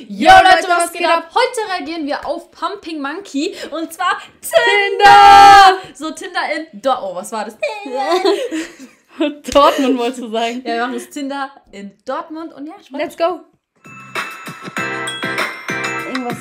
Yo Leute, was geht ab? Heute reagieren wir auf Pumping Monkey und zwar Tinder! So Tinder in Oh, was war das? Dortmund wolltest du sagen. Ja, wir machen das Tinder in Dortmund und ja, let's go. Irgendwas.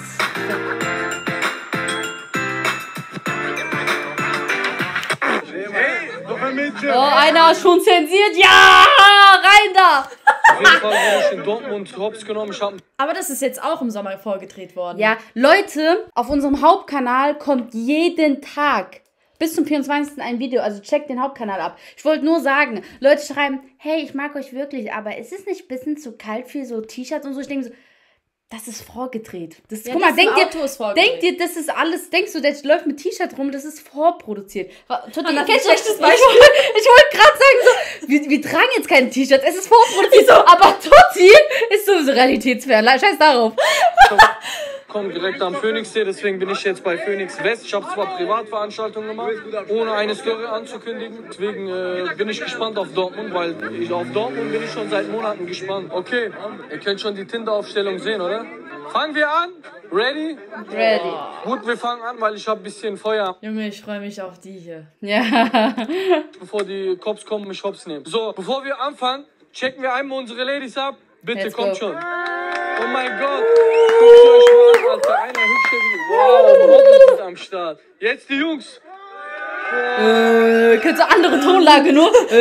Oh, einer ist schon zensiert. Ja, rein da. Auf jeden Fall wurde ich in Dortmund hops genommen. Aber das ist jetzt auch im Sommer vorgedreht worden. Ja, Leute, auf unserem Hauptkanal kommt jeden Tag bis zum 24. ein Video, also checkt den Hauptkanal ab. Ich wollte nur sagen, Leute schreiben, hey, ich mag euch wirklich, aber ist es nicht ein bisschen zu kalt für so T-Shirts und so? Ich denke so, das ist vorgedreht. Das, ja, guck mal, denkt ihr, das ist alles, denkst du, der läuft mit T-Shirt rum, das ist vorproduziert. Kennst du schlechtes Beispiel? Ich wollte gerade sagen, so, wir tragen jetzt kein T-Shirt, es ist vorproduziert, so, aber Tutti ist so realitätsfern, scheiß darauf. Komme direkt am Phoenixsee, deswegen bin ich jetzt bei Phoenix West. Ich habe zwar Privatveranstaltungen gemacht, ohne eine Story anzukündigen. Deswegen bin ich gespannt auf Dortmund, weil auf Dortmund bin ich schon seit Monaten gespannt. Okay, ihr könnt schon die Tinder-Aufstellung sehen, oder? Fangen wir an? Ready? Ready. Gut, wir fangen an, weil ich habe ein bisschen Feuer. Junge, ich freue mich auf die hier. Ja. Bevor die Cops kommen, mich hops nehmen. So, bevor wir anfangen, checken wir einmal unsere Ladies ab. Bitte, kommt schon. Oh mein Gott. Guckt euch mal an, Alter. Einer hübscher wie... Wow, Models ist am Start. Jetzt die Jungs. Kennst du andere Tonlage nur? Oh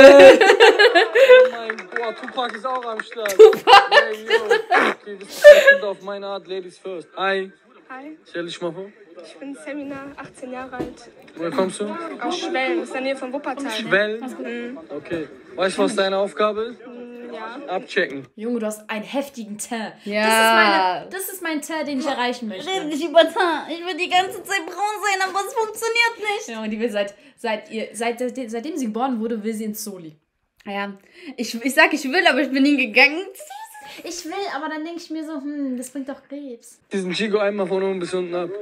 mein Gott, Tupac ist auch am Start. Tupac. Hey, yo. Okay, das ist auf meine Art, Ladies first. Hi. Hi, Stell dich mal vor. ich bin Semina, 18 Jahre alt. Woher kommst du? Aus Schwelm, das ist in der Nähe von Wuppertal. Schwell. Okay. Weißt du, was deine Aufgabe ist? Ja. Abchecken. Junge, du hast einen heftigen Teint. Ja. Das ist mein Teint, den ich erreichen möchte. Red nicht über Teint. Ich will die ganze Zeit braun sein, aber es funktioniert nicht. Ja, und die will seitdem sie geboren wurde, will sie ins Soli. Ja, ich sag, ich will, aber ich bin hingegangen. Ich will, aber dann denke ich mir so, das bringt doch Krebs. Diesen Chico einmal von oben bis unten ab.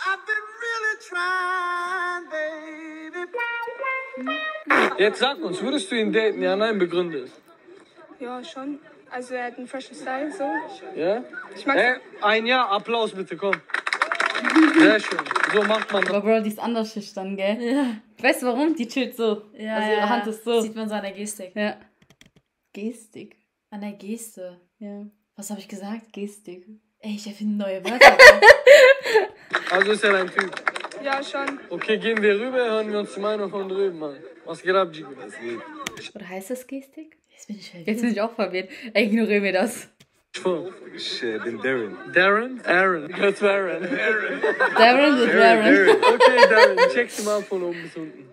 Jetzt sag uns, würdest du ihn daten? Ja, nein, begründe es. Ja, schon. Also er hat einen freshen Style, so. Ja? Ich mag Ein Jahr, Applaus bitte, komm. Sehr schön. So macht man das. Aber Bro, die ist anders schüchtern, gell? Ja. Weißt du warum? Die chillt so. Ja, also ihre Hand ist so. Sieht man so an der Gestik. Ja. Gestik. An der Geste. Ja. Was habe ich gesagt? Gestik. Ey, ich erfinde neue Wörter. Also ist er dein Typ. Ja, schon. Okay, gehen wir rüber, hören wir uns die Meinung von drüben, Mann. Was geht ab, Gigo? Oder heißt das Gestik? Jetzt bin ich verwirrt. Jetzt bin ich auch verwirrt. Ignorieren wir das. Ich bin Darren. Darren? Aaron. Gehört zu Aaron. Darren und Darren. Okay, Darren, check sie mal von oben bis unten.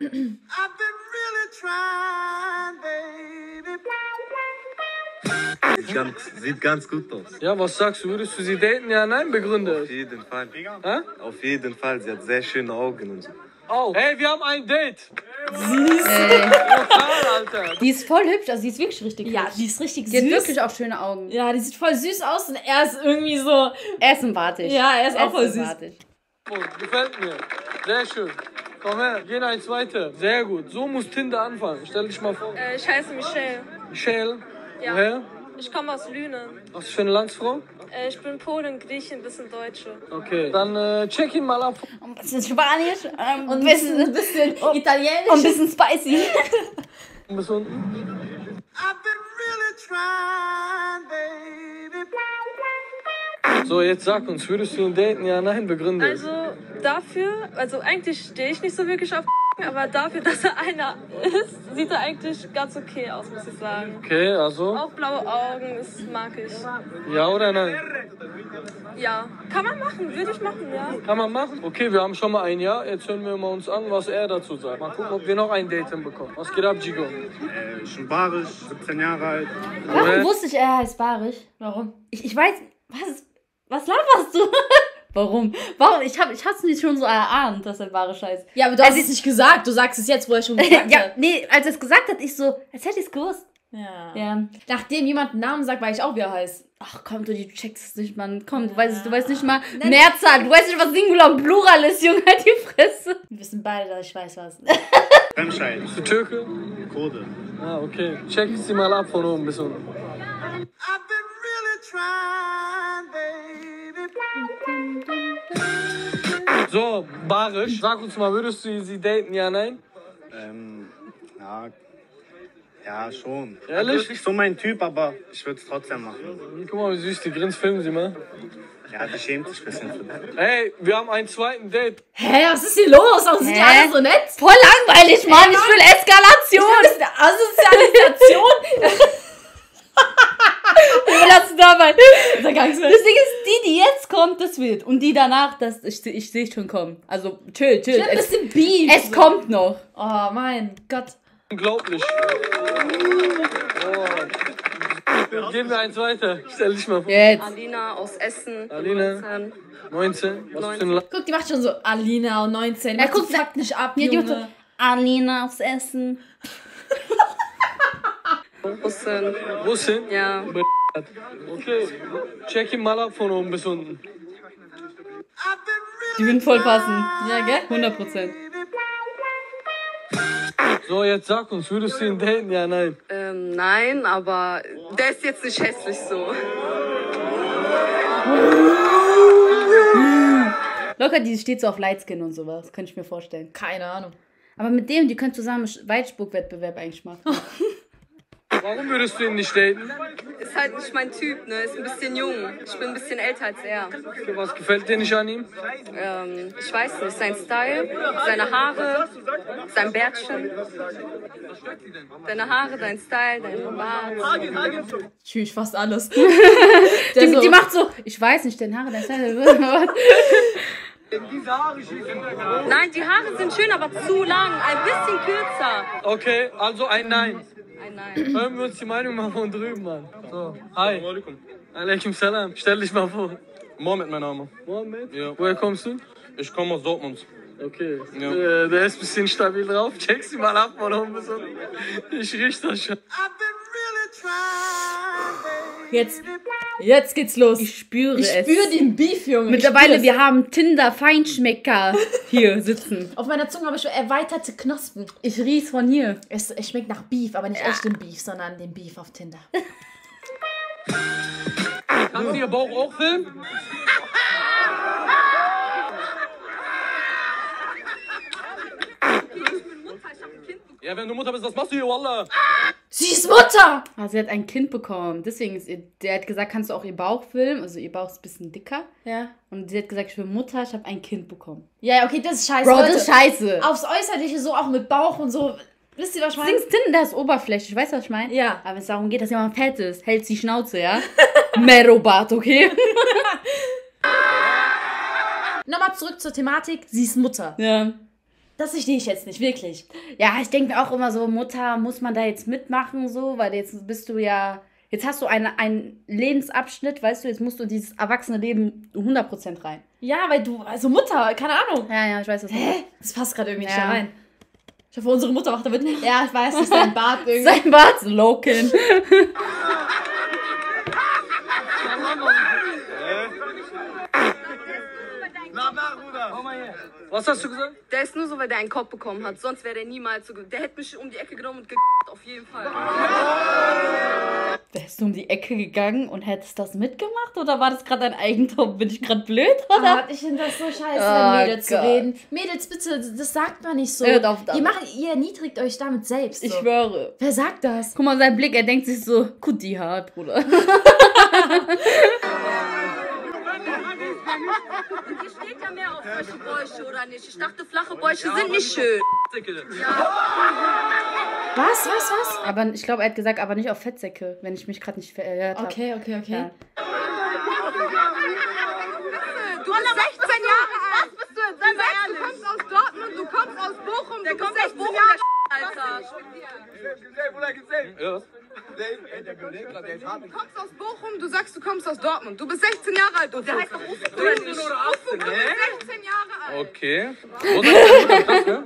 Sieht ganz gut aus. Ja, was sagst du? Würdest du sie daten? Ja, nein, begründe Auf es. jeden Fall. Hä? Auf jeden Fall. Sie hat sehr schöne Augen und so. Oh. Hey, wir haben ein Date. Süß. Total, Alter. Die ist voll hübsch, also die ist wirklich richtig Ja, hübsch. die ist richtig Die hat süß. wirklich auch schöne Augen. Ja, die sieht voll süß aus und er ist irgendwie so... Er ist sympathisch. Ja, er ist auch voll süß. sympathisch. Oh, gefällt mir. Sehr schön. Komm her, gehen eins weiter. Sehr gut. So muss Tinder anfangen. Stell dich mal vor. Ich heiße Michelle. Michelle, Ja. woher? Ich komme aus Lünen. Was für eine Landsfrau? Ich bin Polin, Griechin, ein bisschen Deutsche. Okay, dann check ihn mal ab. Ein bisschen Spanisch Und ein ein bisschen Italienisch. und ein bisschen spicy. Bis unten. So, jetzt sag uns, würdest du ihn daten? Ja, nein, begründe es. Also eigentlich stehe ich nicht so wirklich auf aber dafür, dass er einer ist, sieht er eigentlich ganz okay aus, muss ich sagen. Okay, also, Auch blaue Augen, das mag ich. ja oder nein? Ja, kann man machen, würde ich machen, ja. Kann man machen? Okay, wir haben schon mal ein Jahr. Jetzt hören wir mal uns an, was er dazu sagt. Mal gucken, ob wir noch ein Date hinbekommen. Was geht ab, Gigo? Ich bin barisch, 17 Jahre alt. Warum wusste ich, er heißt Barisch? Warum? Ich weiß, was laberst du? Warum? Ich hab's nicht schon so erahnt, dass er Barisch heißt. Ja, aber du hast es nicht gesagt. Du sagst es jetzt, wo er schon gesagt Ja, hat. nee, als er es gesagt hat, ich so, als hätte ich es gewusst. Ja. Ja. Nachdem jemand einen Namen sagt, weiß ich auch, wie er heißt. Ach komm, du checkst es nicht, Mann. Komm, du weißt nicht mal Mehrzahl. Du weißt nicht, was Singular und Plural ist, Junge. Halt die Fresse. Wir wissen beide, dass ich weiß was. Remscheid. Bist du Türke? Kurde. Ah, okay. Check sie mal ab von oben bis unten. So, Barisch, sag uns mal, würdest du sie daten, ja, nein? Ja. Ja, schon. Ehrlich? Also, ist nicht so mein Typ, aber ich würde es trotzdem machen. Guck mal, wie süß die grinst, filmen sie mal. Ja, die schämt sich ein bisschen für das. Hey, wir haben einen zweiten Date. Hä, was ist hier los? Warum sind die alle so nett? Voll langweilig, Mann. Ich will Eskalation. Das ist eine Asozialisation. Wir lassen dabei. Das ist gar nichts mehr. Das Ding ist, die jetzt kommt, das wird. Und die danach, ich sehe schon kommen. Also, chill. Ich hab ein bisschen Beef. Es kommt noch. Oh mein Gott. Unglaublich. Oh. Gehen wir eins weiter. Stell dich mal vor. Jetzt. Alina aus Essen. Alina. 19. 19. Was für ein Guck, die macht schon so Alina und 19. Ja, Ja, guck, guck, fuck nicht ab, Ja, die macht so, Junge. Alina aufs Essen. Russin. Russin? Ja. Okay. Check ihn mal ab von oben bis unten. Die würden voll passen. Ja, gell? 100%. So, jetzt sag uns, würdest du ihn daten? Ja, nein. Nein, aber der ist jetzt nicht hässlich so. Locker, die steht so auf Lightskin und sowas. Könnte ich mir vorstellen. Keine Ahnung. Aber mit dem, die können zusammen Weitspuck-Wettbewerb eigentlich machen. Warum würdest du ihn nicht daten? Ist halt nicht mein Typ, ne? Ist ein bisschen jung. Ich bin ein bisschen älter als er. Okay, was gefällt dir nicht an ihm? Ich weiß nicht, sein Style, seine Haare, sein Bärtchen. Deine Haare, dein Style, dein Bart. Tschüss, fast alles. Die macht so, ich weiß nicht, deine Haare, dein Style. Nein, die Haare sind schön, aber zu lang. Ein bisschen kürzer. Okay, also ein Nein. Ein Nein. Hören wir uns die Meinung mal von drüben an. So, hi. Alaikum salam. Stell dich mal vor. Mohammed, mein Name. Mohammed? Ja. Woher kommst du? Ich komme aus Dortmund. Okay. Ja. Der ist ein bisschen stabil drauf. Check sie mal ab von oben bis unten. Ich riech das schon. Jetzt geht's los. Ich spüre Ich es. spüre den Beef, Junge. Mittlerweile, Ich spür wir haben Tinder-Feinschmecker hier sitzen. es. Auf meiner Zunge habe ich schon erweiterte Knospen. Ich riech's von hier. Es schmeckt nach Beef, aber nicht echt den Beef, sondern den Beef auf Tinder. Kannst du ihr Bauch auch filmen? Ja, wenn du Mutter bist, was machst du hier, Wallah? Sie ist Mutter! Ah, sie hat ein Kind bekommen. Deswegen ist der hat gesagt, kannst du auch ihr Bauch filmen? Also ihr Bauch ist ein bisschen dicker. Ja. Und sie hat gesagt, ich bin Mutter, ich habe ein Kind bekommen. Ja, okay, das ist scheiße. Bro, Leute, das ist scheiße. aufs Äußerliche so, auch mit Bauch und so. Wisst ihr, was ich meine? Dings Tinder ist oberflächlich, weißt du, was ich meine? Ja. Aber wenn es darum geht, dass jemand fett ist, hält die Schnauze, ja? Merobat, okay? Nochmal zurück zur Thematik. Sie ist Mutter. Ja. Das verstehe ich jetzt nicht, wirklich. Ja, ich denke mir auch immer so, Mutter, muss man da jetzt mitmachen, so? Weil jetzt bist du ja... Jetzt hast du einen Lebensabschnitt, weißt du, jetzt musst du in dieses erwachsene Leben 100% rein. Ja, weil du, also Mutter, keine Ahnung. Ja, ich weiß das nicht. Hä? Das passt gerade irgendwie nicht Ja. da rein. Ich hoffe, unsere Mutter macht damit nicht. Ja, ich weiß, das ist dein Bart irgendwie. Sein Bart, Loken. Was hast du gesagt? Der ist nur so, weil der einen Kopf bekommen hat. Sonst wäre der niemals so. Der hätte mich um die Ecke genommen und auf jeden Fall. Wärst du um die Ecke gegangen und hättest das mitgemacht? Oder war das gerade ein Eigentor? Bin ich gerade blöd, oder? Ich finde das so scheiße, Oh mit Mädels zu Gott. reden. Mädels, bitte, das sagt man nicht so. Hört auf damit. Ihr erniedrigt euch damit selbst. So. Ich schwöre. Wer sagt das? Guck mal, sein Blick, er denkt sich so, gut die Haut, Bruder. Ihr steht ja mehr auf solche Bäuche, oder nicht? Ich dachte, flache Bäuche sind nicht schön. Was? Aber ich glaube, er hat gesagt, aber nicht auf Fettsäcke, wenn ich mich gerade nicht verhört habe. Okay. Ja. Du bist 16 Jahre alt. Was bist du jetzt? Sei mal ehrlich. Du kommst aus Dortmund, du kommst aus Bochum. Der kommt aus Bochum, Alter. Du kommst aus Bochum, du sagst, du kommst aus Dortmund. Du bist 16 Jahre alt. Der heißt doch Ufo. Du bist 16 Jahre alt. Okay. Wo seid ihr Mutter? Krass, ne?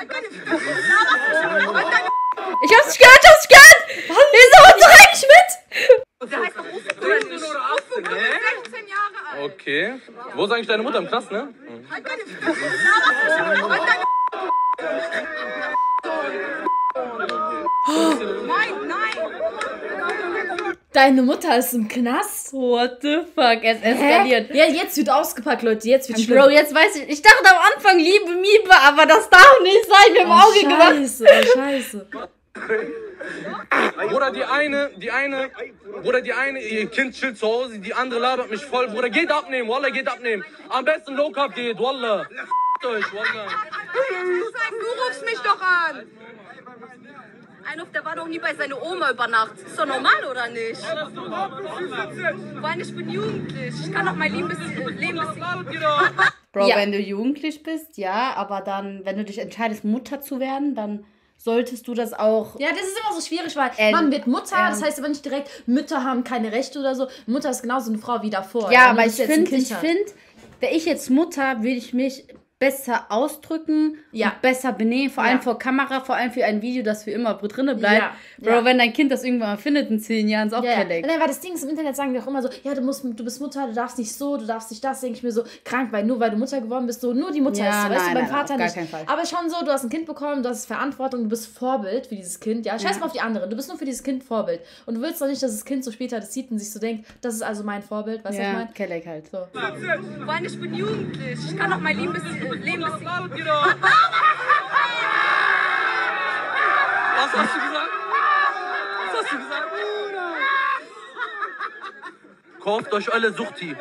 Ich hab's nicht gehört, Wieso und sag ich mit? Der heißt doch Ufo. Du bist 16 Jahre alt. Okay. Wo ist eigentlich deine Mutter? Im Knast, ne? Deine Mutter ist im Knast? What the fuck? Es eskaliert. Ja, jetzt wird ausgepackt, Leute. Jetzt wird schlimm. Bro, jetzt weiß ich. Ich dachte am Anfang Liebe, Miebe, aber das darf nicht sein. Wir haben Auge gemacht. Scheiße, oh, scheiße. Bruder, die eine, ihr Kind chillt zu Hause, die andere labert mich voll. Bruder, geht abnehmen, Wallah, geht abnehmen. Am besten Low Carb Diät, Wallah. Euch, Wallah. Du rufst mich doch an. Der war doch nie bei seiner Oma über Nacht. Ist doch normal, oder nicht? Weil ich bin jugendlich. Ich kann doch mein Leben bisschen... Bro, Ja. wenn du jugendlich bist, ja, aber dann, wenn du dich entscheidest, Mutter zu werden, dann solltest du das auch. Ja, das ist immer so schwierig, weil man wird Mutter, das heißt aber nicht direkt, Mütter haben keine Rechte oder so. Mutter ist genauso eine Frau wie davor. Ja, wenn aber du ich jetzt ein finde, Kind hast. wäre ich jetzt Mutter, würde ich mich besser ausdrücken Ja. und besser benehmen, vor allem Ja. vor Kamera, vor allem für ein Video, das für immer drinne bleibt. Ja. Bro, Ja. wenn dein Kind das irgendwann mal findet in 10 Jahren, ist auch Ja, ja. kein Nein, weil das Ding ist, im Internet sagen wir auch immer so, ja, du bist Mutter, du darfst nicht so, du darfst nicht das, denke ich mir so, krank, weil nur weil du Mutter geworden bist, so nur die Mutter Ja, ist so, weißt nein, du, beim nein, Vater auf gar nicht. keinen Fall. Aber schon so, du hast ein Kind bekommen, du hast Verantwortung, du bist Vorbild für dieses Kind, ja, scheiß mal auf die anderen, du bist nur für dieses Kind Vorbild und du willst doch nicht, dass das Kind so später das sieht und sich so denkt, das ist also mein Vorbild, weißt du, was ich Ja, meine? Kelleck halt. So. Weil ich bin jugendlich. Ich kann doch mein Leben bisschen... Was hast du gesagt? Was hast du gesagt? Kauft euch alle Suchti.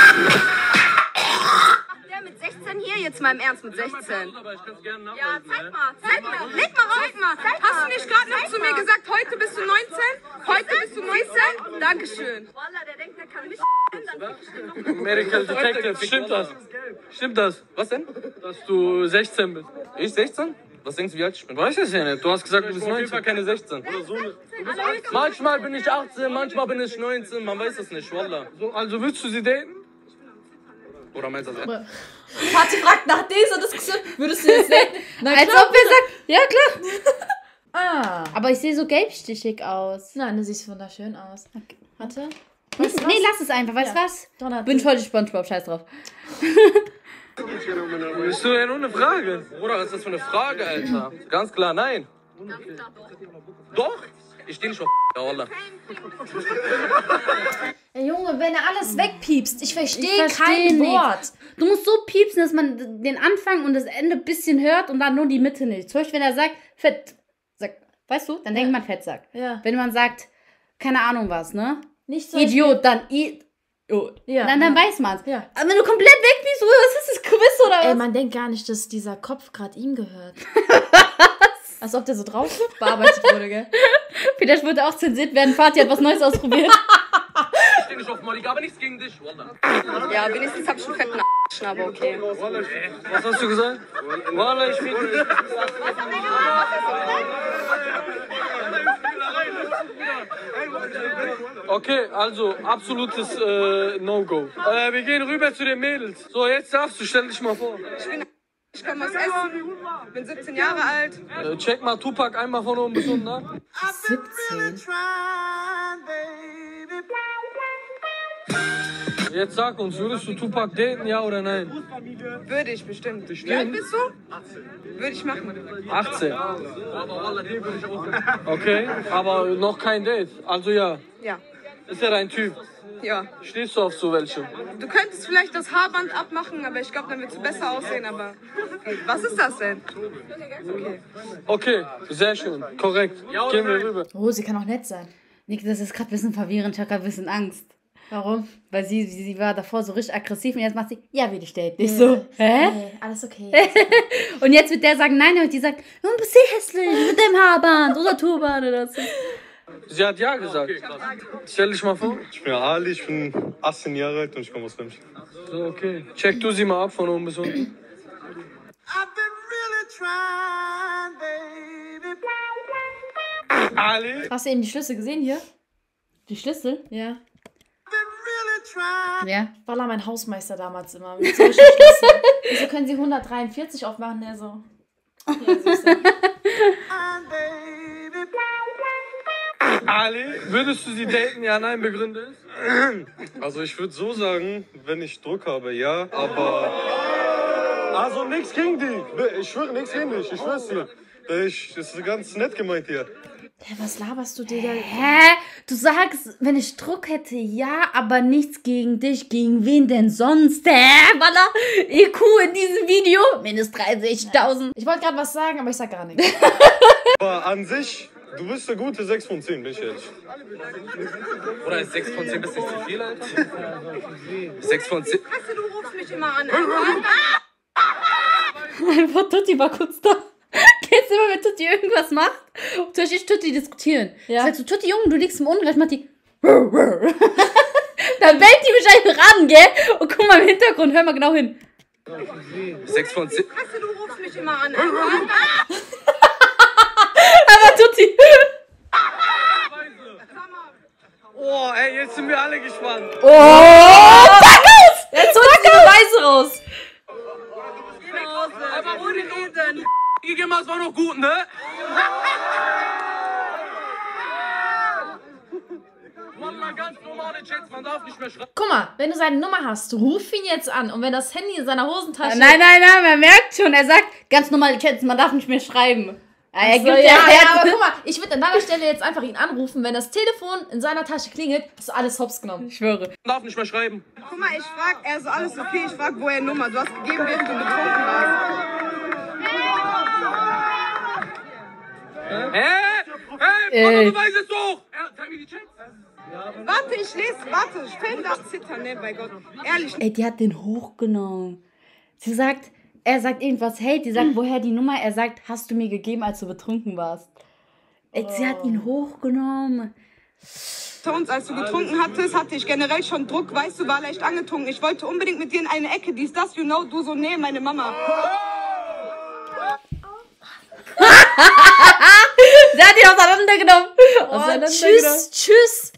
Der mit 16 hier, jetzt mal im Ernst mit 16. Aber ich kann's gerne Ja, zeig mal. Leg mal raus. Hast du nicht gerade noch zu mir gesagt, heute bist du 19? Heute bist du 19? Dankeschön. Wallah, der denkt, der kann mich Medical Detective, stimmt das? Stimmt das? Was denn? Dass du 16 bist. Ich 16? Was denkst du, wie alt ich bin? Weiß ich ja nicht. Du hast gesagt, du bist 19. Ich bin keine 16. Manchmal bin ich 18, manchmal bin ich 19. Man weiß es nicht, Wallah. So, also willst du sie daten? Oder meinst du das? Party fragt nach dieser Diskussion, würdest du jetzt daten? Na Als klar. ob er sagt, ja klar. Ah. Aber ich sehe so gelbstichig aus. Nein, du siehst wunderschön aus. Okay. Warte. Nee, lass es einfach, weißt du Ja. was? Donald. Bin ich heute Spongebob, scheiß drauf. Bist du ja nur eine Frage. Bruder, was ist das für eine Frage, Alter? Ganz klar, nein. Doch? Ich steh nicht auf ja, Wallah. Ey, Junge, wenn er alles wegpiepst, ich verstehe versteh kein nix. Wort. Du musst so piepsen, dass man den Anfang und das Ende ein bisschen hört und dann nur die Mitte nicht. Zum Beispiel, wenn er sagt, Fett, weißt du, dann denkt man Fettsack. Ja. Wenn man sagt, keine Ahnung was, ne? Nicht so. Idiot, dann Idiot. Ja. Dann weiß man's. Ja. Aber wenn du komplett wegpiepst, was ist das Quiz oder was? Ey, man denkt gar nicht, dass dieser Kopf gerade ihm gehört. Als ob der so drauf bearbeitet wurde, gell? Vielleicht wurde auch zensiert werden. Fatih hat was Neues ausprobiert. Ich steh nicht auf Molly, aber nichts gegen dich, Wallah. Ja, wenigstens hab ich einen fetten aber okay. Was hast du gesagt? Wallah, ich fick dich. Okay, also absolutes No-Go. Wir gehen rüber zu den Mädels. So, jetzt darfst du, stell dich mal vor. Ich komme aus Essen, bin 17 Jahre alt. Check mal Tupac einmal von oben bis unten ab. 17. Jetzt sag uns, würdest du Tupac daten, ja oder nein? Würde ich bestimmt. Wie alt bist du? Würde ich machen. 18. Okay, aber noch kein Date. Also ja, Ja. ist ja dein Typ. Ja. Stehst du auf so welche? Du könntest vielleicht das Haarband abmachen, aber ich glaube, dann wird es besser aussehen, aber... Was ist das denn? Okay. Okay, sehr schön, korrekt. Gehen wir rüber. Oh, sie kann auch nett sein. Nick, das ist gerade ein bisschen verwirrend. Ich habe gerade ein bisschen Angst. Warum? Weil sie war davor so richtig aggressiv und jetzt macht sie, ja, will ich daten. Ich so, hä? Hey, alles okay. Und jetzt wird der sagen, nein, und die sagt, du bist sehr hässlich mit dem Haarband oder Turban oder so. Sie hat ja gesagt. Stell dich mal vor. Ich bin Ali, ich bin 18 Jahre alt und ich komme aus München. So, okay. Check du sie mal ab von oben bis unten. Ali? Hast du eben die Schlüssel gesehen hier? Die Schlüssel? Ja. Ja. Wallah, mein Hausmeister damals immer mit solchen Schlüsseln. Wieso können sie 143 aufmachen? Der so. Ja, Süße. Ali? Würdest du sie daten, ja, nein, begründet? Also ich würde so sagen, wenn ich Druck habe, ja, aber... Also nichts gegen die. Ich schwöre, nichts gegen dich, ich schwör's dir. Das ist ganz nett gemeint hier. Hä, was laberst du dir da? Hä? Du sagst, wenn ich Druck hätte, ja, aber nichts gegen dich. Gegen wen denn sonst? Hä? Walla, IQ in diesem Video? Minus 30.000. Ich wollte gerade was sagen, aber ich sag gar nichts. Aber an sich, du bist eine gute 6 von 10, bin ich ehrlich. Oder ist 6 von 10 bisschen zu viel, Alter? 6 von 10. Weißt du, du rufst mich immer an. Einfach Tutti war kurz da. Kennst du immer, wenn Tutti irgendwas macht? Zum Beispiel Tutti diskutieren. Ja. Sagst du, Tutti, Junge, du liegst im Unrecht, macht die. Dann bellt die mich einfach ran, gell? Und guck mal im Hintergrund, hör mal genau hin. 6 von 10. Weißt du, du rufst mich immer an. Aber Tutti. Oh, ey, jetzt sind wir alle gespannt. Oh, pack aus! Jetzt holt die Beweise raus. Geh nach Hause. Aber ohne Reden. Igema, es war noch gut, ne? Wallah, ganz normale Chats, man darf nicht mehr schreiben. Guck mal, wenn du seine Nummer hast, ruf ihn jetzt an. Und wenn das Handy in seiner Hosentasche... Nein, man merkt schon. Er sagt, ganz normale Chats, man darf nicht mehr schreiben. Er So, gibt ja, ja, aber guck mal, ich würde an deiner Stelle jetzt einfach ihn anrufen. Wenn das Telefon in seiner Tasche klingelt, hast du alles hops genommen. Ich schwöre. Man darf nicht mehr schreiben. Guck mal, ich frag, er so, alles okay, ich frag, woher Nummer. Du hast gegeben, während du betrunken warst. Hey, Beweis ist hoch! Zeig mir die Chats. Warte, ich lese, warte, ich fällt da zittern, ne, bei Gott. Ehrlich. Ey, die hat den hochgenommen. Sie sagt, er sagt irgendwas, hey, die sagt, woher die Nummer? Er sagt, hast du mir gegeben, als du betrunken warst. Ey, sie hat ihn hochgenommen. Tones, als du getrunken hattest, hatte ich generell schon Druck, weißt du, war leicht angetrunken. Ich wollte unbedingt mit dir in eine Ecke, dies, das, you know, du so, nee, meine Mama. Sie hat ihn auseinandergenommen. Tschüss.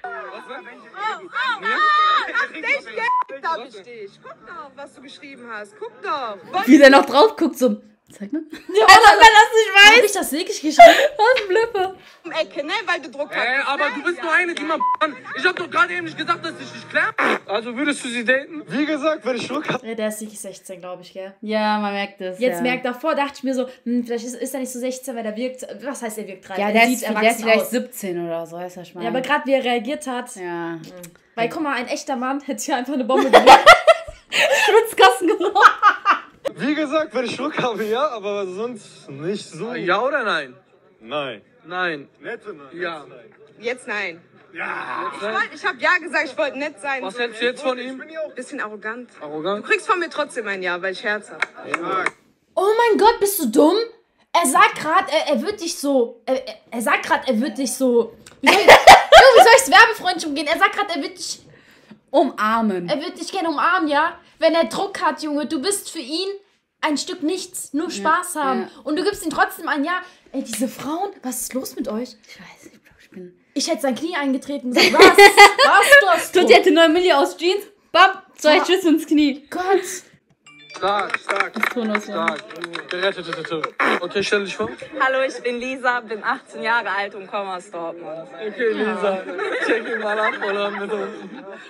Ach, dich, Geld hab ich dich. Guck doch, was du geschrieben hast. Guck doch. Wie der noch drauf guckt, so. Zeig mal. Ja, Als ob er das nicht Hab weiß. ich das wirklich geschrieben? Was ein Blöffe. Ecke, ne, weil du Druck Ey, hattest. aber du bist nur eine, die man kann. Ich hab doch gerade eben nicht gesagt, dass ich dich klar. Also würdest du sie daten? Wie gesagt, wenn ich Druck habe. Ja, der ist wirklich 16, glaube ich, gell? Ja, man merkt es. Jetzt ja. merkt davor, dachte ich mir so, vielleicht ist er nicht so 16, weil er wirkt, was heißt er wirkt 13? Ja, Er der sieht ist erwachsen vielleicht aus. 17 oder so, weißt du, was ich meine? Ja, aber gerade wie er reagiert hat, Ja. weil guck mal, ein echter Mann hätte hier einfach eine Bombe gemacht. Schwitzkasten genommen. Wie gesagt, wenn ich Druck habe, ja, aber sonst nicht so. Ja oder nein? Nein. Nein. Nette nein. Ja. Jetzt nein. Ja. Ich hab ja gesagt, ich wollte nett sein. Was hältst du jetzt von ihm? Bisschen arrogant. Du Arrogant? kriegst von mir trotzdem ein Ja, weil ich Herz hab. Oh mein Gott, bist du dumm? Er sagt gerade, er wird dich so, er sagt gerade, er wird dich so, wie soll ich's werbefreundlich umgehen? Er sagt gerade, er wird dich Umarmen. gerne umarmen, ja? Wenn er Druck hat, Junge, du bist für ihn ein Stück nichts, nur Spaß haben. ja. Und du gibst ihm trotzdem ein Ja. Ey, diese Frauen, was ist los mit euch? Ich weiß nicht, ich bin... Ich hätte sein Knie eingetreten und gesagt, was? Was, du hast Tutti hätte 9 Milli aus Jeans, bam, 2 Schüsse ins Knie. Gott. Stark, stark. Stark. Stark. Gerettet. Okay, stell dich vor. Hallo, ich bin Lisa, bin 18 Jahre alt und komme aus Dortmund. Okay, Lisa. Check ihn mal ab oder mit uns.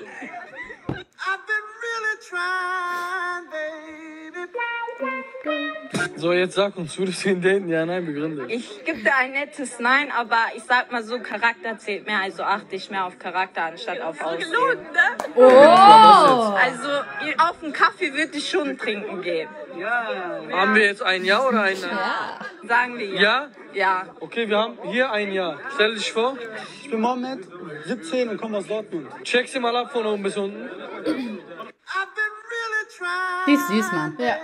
So, jetzt sag uns, würdest du ihn daten? Ja, nein, begründe. Ich gebe dir ein nettes Nein, aber ich sag mal so, Charakter zählt mehr, also achte ich mehr auf Charakter anstatt auf Aussehen. Oh. Also auf einen Kaffee würde ich schon trinken gehen. Haben wir jetzt ein Ja oder ein Nein? Sagen wir ja. Ja? Ja. Okay, wir haben hier ein Ja. Stell dich vor. Ich bin Mohammed, 17 und komme aus Dortmund. Check sie mal ab von oben bis unten. Die ist süß, Mann. Ja.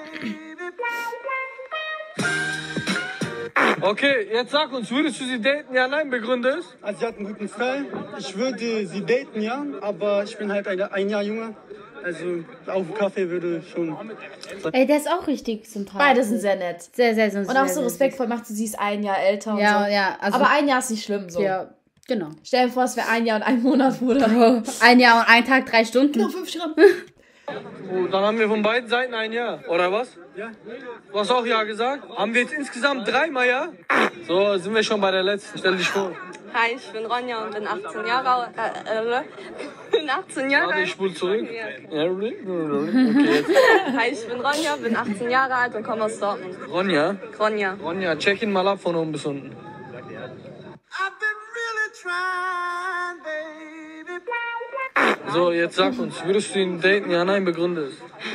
Okay, jetzt sag uns, würdest du sie daten? Ja, nein, begründe es. Also sie hat einen guten Style. Ich würde sie daten, ja, aber ich bin halt ein Jahr jünger. Also auf dem Kaffee würde schon... Ey, der ist auch richtig sympathisch. Beide sind sehr nett. Sehr, sehr sympathisch. Und auch so respektvoll macht sie ist ein Jahr älter und Ja, so. ja. Also, Aber ein Jahr ist nicht schlimm, so. ja, genau. Stell dir vor, es wäre ein Jahr und ein Monat, Bruder. Ein Jahr und ein Tag, 3 Stunden. Nur 5 Gramm. Oh, dann haben wir von beiden Seiten ein Ja, oder was? Ja. Du hast auch Ja gesagt? Haben wir jetzt insgesamt 3 Ja? So, sind wir schon bei der letzten. Stell dich vor. Hi, ich bin Ronja und bin 18 Jahre alt. Bin 18 Jahre Warte, ich alt. spul zurück. Ja. Okay, jetzt. Hi, ich bin Ronja, bin 18 Jahre alt und komme aus Dortmund. Ronja. Ronja. Ronja, check ihn mal ab von oben bis unten. So, jetzt sag uns, würdest du ihn daten? Ja, nein, begründe es.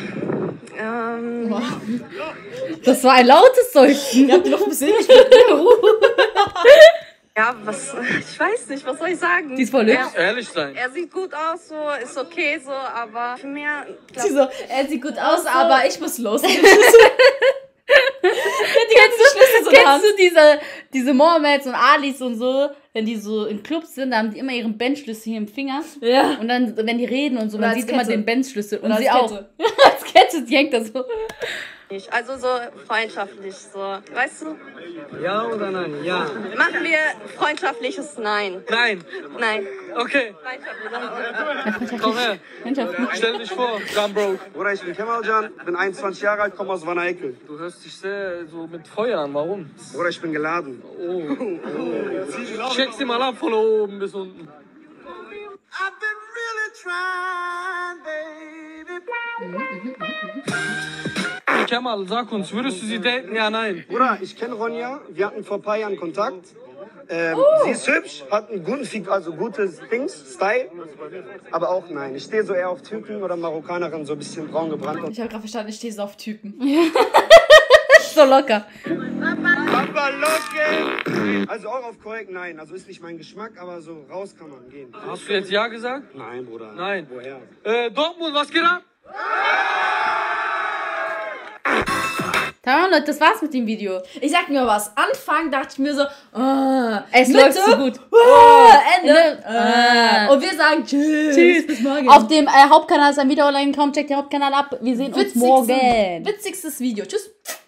Das war ein lautes Seufzen. Ihr habt noch ein bisschen Ja, was, ich weiß nicht, was soll ich sagen? Die ist voll hübsch. Ehrlich sein. Er sieht gut aus, so, ist okay, so, aber für mehr. Sie so, er sieht gut aus, aber ich muss los. Die ganzen Schlüssel so in der Hand. Kennst du diese Mohammeds und Alis und so, wenn die so in Clubs sind, da haben die immer ihren Bandschlüssel hier im Finger. Ja. Und dann, wenn die reden und so, Oder man als sieht immer Kette. den Bandschlüssel. Und Oder sie als auch. Kette. Als Kette, die hängt da so. Also so freundschaftlich, so, weißt du? Ja oder nein? Ja. Machen wir freundschaftliches Nein. Nein. Nein. Okay, Freundschaftliches. komm her. Stell dich vor, Gunbroke. Bruder, ich bin Kemalcan, bin 21 Jahre alt, komme aus Wanne-Eickel. Du hörst dich sehr so mit Feuer an. Warum? Bruder, ich bin geladen. Check sie mal ab von oben bis unten. Kemal, sag uns, würdest du sie daten? Ja, nein. Bruder, ich kenne Ronja, wir hatten vor ein paar Jahren Kontakt. Sie ist hübsch, hat einen guten, also gutes Dings, Style, aber auch nein. Ich stehe so eher auf Typen oder Marokkanerin, so ein bisschen braun gebrannt. Ich habe gerade verstanden, ich stehe so auf Typen. So locker. Papa Locke! Also auch auf korrekt, nein. Also ist nicht mein Geschmack, aber so raus kann man gehen. Hast du jetzt Ja gesagt? Nein, Bruder. Nein. Woher? Dortmund, was geht ab? Tamam, Leute, das war's mit dem Video. Ich sag mir was. Anfang dachte ich mir so, Es Mitte, läuft so gut. Ende. Ah. Und wir sagen Tschüss. Bis morgen. Auf dem Hauptkanal ist ein Video online gekommen. Checkt den Hauptkanal ab. Wir sehen uns morgen. Witzigstes Video. Tschüss.